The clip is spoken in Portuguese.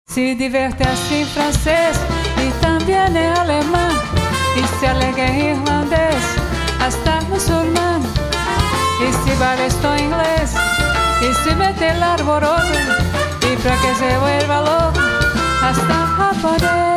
Se diverte assim francês e também em alemão, e se alega em irlandês, hasta muçulmano, e se vale esto inglês, y se mete el alboroto, y para que se vuelva loco, hasta japonés.